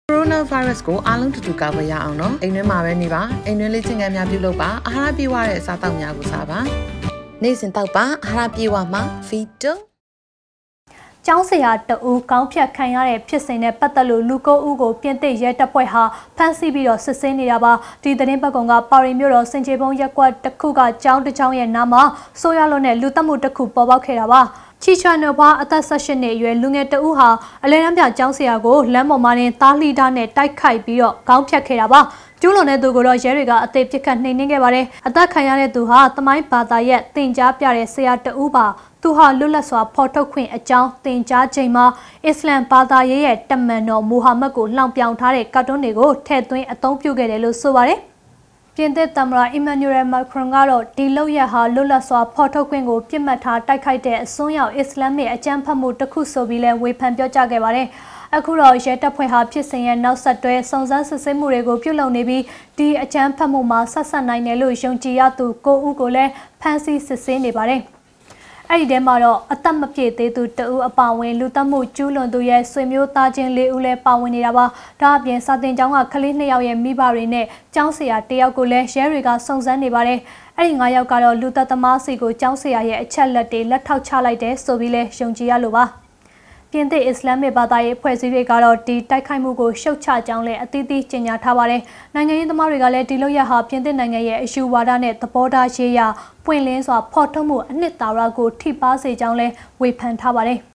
Coronavirus ကိုအားလုံးတူတူကာကွယ်ရအောင်နော်အိမ်တွင်းမှာပဲနေပါအိမ်တွင်းလေ့ကျင့်ခန်းများပြုလုပ်ပါအာဟာရပြည့်ဝတဲ့အစားအသောက်များကိုစားပါနေ့စဉ်တောက်ပါအာဟာရပြည့်ဝမှာဗီတိုကျောင်းဆရာတဦးကောင်းဖြတ်ခံရတဲ့ဖြစ်စဉ်နဲ့ပတ်သက်လို့လူ9ဦးကိုပြင်သစ်ရဲတပ်ဖွဲ့ဟာဖမ်းဆီးပြီးတော့စစ်ဆေးနေတာပါဒီသတင်းပတ်ကောင်ကပါရီမြို့တော်စင်ချေဘုံရက်ကွက်တစ်ခုကကျောင်းတစ်ကျောင်းရဲ့နားမှာဆိုးရွားလွန်းတဲ့လူသက်မှုတစ်ခုပေါ်ပေါက်ခဲ့တာပါချီချွမ်နိုဘွားအသက်18နှစ်အရွယ်လူငယ်တဦးဟာအလဲတန်းပြကျောင်းဆရာကိုလမ်းပေါ်မှာတင်သားလှီးထားနဲ့တိုက်ခိုက်ပြီးတော့ခေါင်းဖြတ်ခဲ့တာပါကျူးလွန်တဲ့သူကိုတော့ရဲတွေကအသေးပစ်ခတ်နှိမ်နင်းခဲ့ပါတယ်အသက်ခံရတဲ့သူဟာသမိုင်းဘာသာရဲ့တင်ကြားပြတဲ့ဆရာတဦးပါသူဟာလွတ်လပ်စွာဖော်ထုတ်ခွင့်အကြောင်းတင်ကြားချိန်မှာအစ္စလမ်ဘာသာရေးရဲ့တမန်တော်မူဟာမက်ကိုလှောင်ပြောင်ထားတဲ့ကာတွန်းတွေကိုထည့်သွင်းအသုံးပြုခဲ့တယ်လို့ဆိုပါတယ်ပြင်သစ်သမ္မတအီမန်နျူရယ်မက်ခရွန်ကတော့ဒီလုပ်ရဟာလွတ်လပ်စွာဖော်ထုတ်ခွင့်ကိုပြစ်မှတ်ထားတိုက်ခိုက်တဲ့အစွန်းရောက်အစ္စလာမစ်အကြမ်းဖက်မှုတစ်ခုဆိုပြီးလဲဝေဖန်ပြောကြားခဲ့ပါတယ်အခုတော့ရဲတပ်ဖွဲ့ဟာဖြစ်စဉ်ရဲ့နောက်ဆက်တွဲစုံစမ်းစစ်ဆေးမှုတွေကိုပြုလုပ်နေပြီးဒီအကြမ်းဖက်မှုမှာဆက်ဆက်နိုင်တယ်လို့ယုံကြည်ရသူ9ဦးကိုလည်းဖမ်းဆီးစစ်ဆေးနေပါတယ်အဲ့ဒီထဲမှာတော့အသက်မပြည့်သေးသူတဦးအပါအဝင်လူသက်မှုကျူးလွန်သူရဲ့ဆွေမျိုးသားချင်း4ဦးလည်းပါဝင်နေတာပါဒါအပြင်စာတင်ကျောင်းကကလေး2ယောက်ရဲ့မိဘတွေနဲ့ကျောင်းဆရာ1ယောက်ကိုလည်းရဲတွေကစုံစမ်းနေပါတယ်အဲ့ဒီ9ယောက်ကတော့လူသက်သမားစီကိုကျောင်းဆရာရဲ့အချက်လက်တွေလက်ထောက်ချလိုက်တယ်ဆိုပြီးလဲယုံကြည်ရလို့ပါပြင်သစ်အစ္စလာမစ်ဘာသာရေးဖွဲ့စည်းတွေကတော့ဒီတိုက်ခိုက်မှုကိုရှုတ်ချကြောင်းလည်းအသီးသီးကြေညာထားပါတယ်။နိုင်ငံရေးသမားတွေကလည်းဒီလုပ်ရဟာပြင်သစ်နိုင်ငံရဲ့အယူဝါဒနဲ့သဘောထားရေးရာပွင့်လင်းစွာဖော်ထုတ်မှုအနှစ်သာရကိုထိပါစေကြောင်းလည်းဝေဖန်ထားပါတယ်။